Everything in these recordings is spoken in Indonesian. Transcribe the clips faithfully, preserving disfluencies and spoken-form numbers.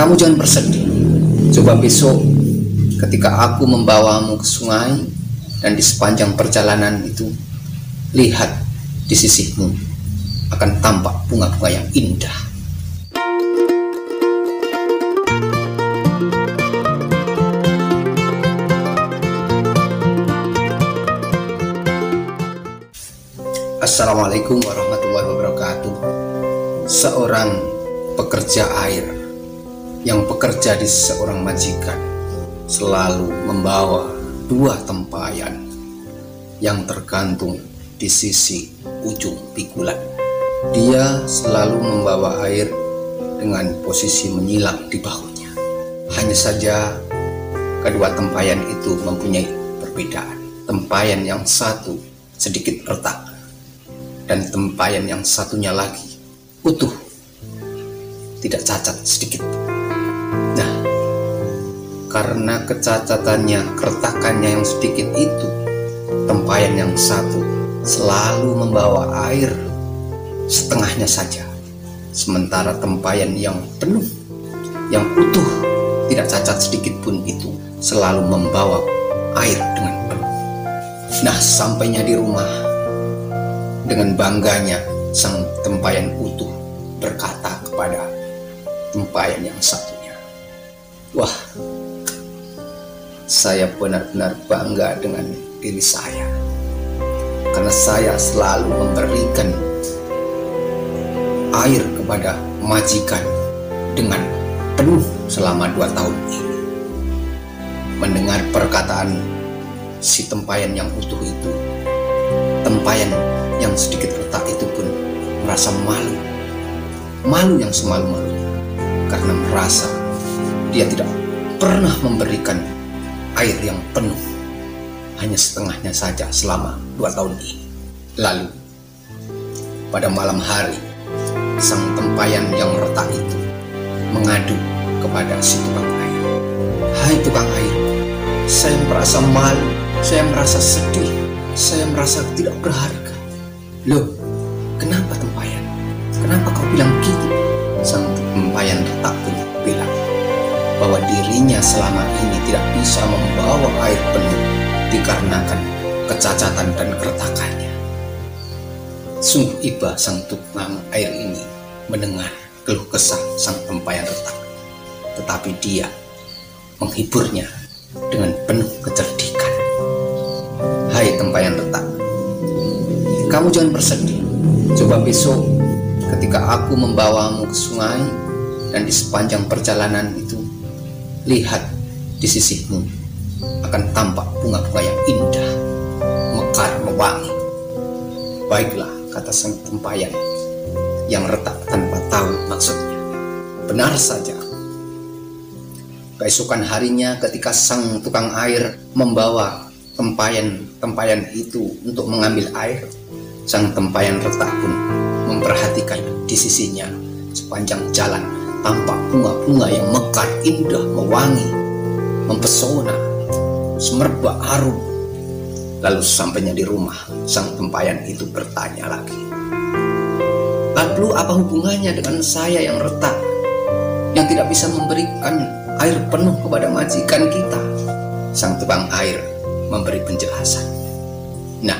Kamu jangan bersedih. Coba besok ketika aku membawamu ke sungai dan di sepanjang perjalanan itu, lihat di sisimu akan tampak bunga-bunga yang indah. Assalamualaikum warahmatullahi wabarakatuh. Seorang pekerja air yang bekerja di seorang majikan selalu membawa dua tempayan yang tergantung di sisi ujung pikulan. Dia selalu membawa air dengan posisi menyilang di bahunya. Hanya saja kedua tempayan itu mempunyai perbedaan. Tempayan yang satu sedikit retak dan tempayan yang satunya lagi utuh, tidak cacat sedikit. Nah, karena kecacatannya, keretakannya yang sedikit itu, tempayan yang satu selalu membawa air setengahnya saja, sementara tempayan yang penuh, yang utuh, tidak cacat sedikit pun itu selalu membawa air dengan penuh. Nah, sampainya di rumah, dengan bangganya sang tempayan utuh berkata kepada tempayan yang satunya, "Wah, saya benar-benar bangga dengan diri saya, karena saya selalu memberikan air kepada majikan dengan penuh selama dua tahun ini." Mendengar perkataan si tempayan yang utuh itu, tempayan yang sedikit retak itu pun merasa malu, malu yang semalu-malunya, karena merasa dia tidak pernah memberikan air yang penuh, hanya setengahnya saja selama dua tahun ini. Lalu pada malam hari, sang tempayan yang retak itu mengadu kepada si tukang air. "Hai tukang air, saya merasa malu, saya merasa sedih, saya merasa tidak berharga." "Loh, kenapa tempayan? Kenapa kau bilang gitu?" Sang tempayan retak pun bilang bahwa dirinya selama ini tidak bisa membawa air penuh dikarenakan kecacatan dan keretakannya. Sungguh iba sang tukang air ini mendengar keluh kesah sang tempayan retak, tetapi dia menghiburnya dengan penuh kecerdikan. "Hai tempayan retak, kamu jangan bersedih. Coba besok ketika aku membawamu ke sungai dan di sepanjang perjalanan itu, lihat di sisimu akan tampak bunga-bunga yang indah, mekar, mewangi." "Baiklah," kata sang tempayan yang retak tanpa tahu maksudnya. Benar saja. Keesokan harinya ketika sang tukang air membawa tempayan-tempayan itu untuk mengambil air, sang tempayan retak pun memperhatikan di sisinya sepanjang jalan tampak bunga-bunga yang mekar, indah, mewangi, mempesona, semerbak harum. Lalu sampainya di rumah, sang tempayan itu bertanya lagi, "Lalu apa hubungannya dengan saya yang retak, yang tidak bisa memberikan air penuh kepada majikan kita?" Sang tukang air memberi penjelasan. "Nah,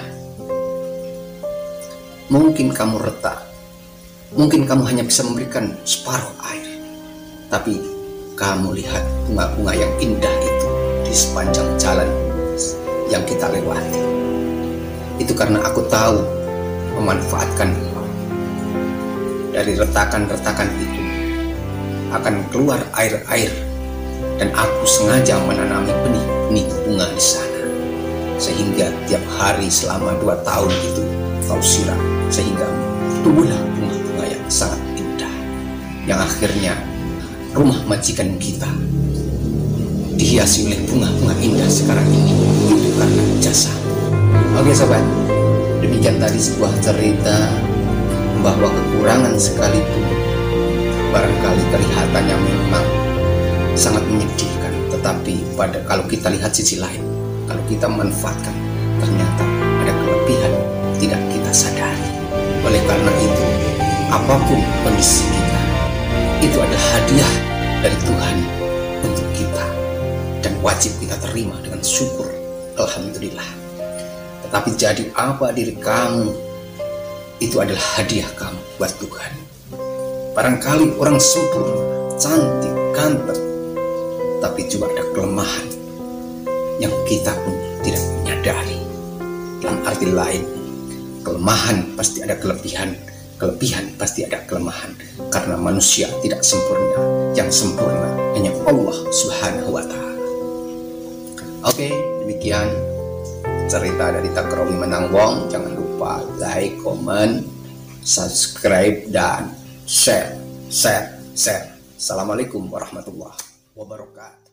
mungkin kamu retak, mungkin kamu hanya bisa memberikan separuh air, tapi kamu lihat bunga-bunga yang indah itu di sepanjang jalan yang kita lewati. Itu karena aku tahu memanfaatkan dari retakan-retakan itu akan keluar air-air, dan aku sengaja menanami benih-benih bunga di sana, sehingga tiap hari selama dua tahun itu kau siram, sehingga tumbuhlah bunga-bunga yang sangat indah, yang akhirnya rumah majikan kita dihiasi oleh bunga-bunga indah sekarang ini. Itu karena jasa." Oke sobat, demikian tadi sebuah cerita bahwa kekurangan sekalipun barangkali kelihatannya memang sangat menyedihkan, tetapi pada kalau kita lihat sisi lain, kalau kita manfaatkan, ternyata ada kelebihan tidak kita sadari. Oleh karena itu, apapun kondisi kita, itu adalah hadiah dari Tuhan untuk kita dan wajib kita terima dengan syukur. Alhamdulillah. Tetapi jadi apa diri kamu, itu adalah hadiah kamu buat Tuhan. Barangkali orang sempurna, cantik, ganteng, tapi juga ada kelemahan yang kita pun tidak menyadari. Dalam arti lain, kelemahan pasti ada kelebihan, kelebihan pasti ada kelemahan, karena manusia tidak sempurna. Yang sempurna hanya Allah Subhanahu wa Ta'ala. Oke, demikian cerita dari Takrawi Menangwong. Jangan lupa like, comment, subscribe, dan share, share, share. Assalamualaikum warahmatullahi wabarakatuh.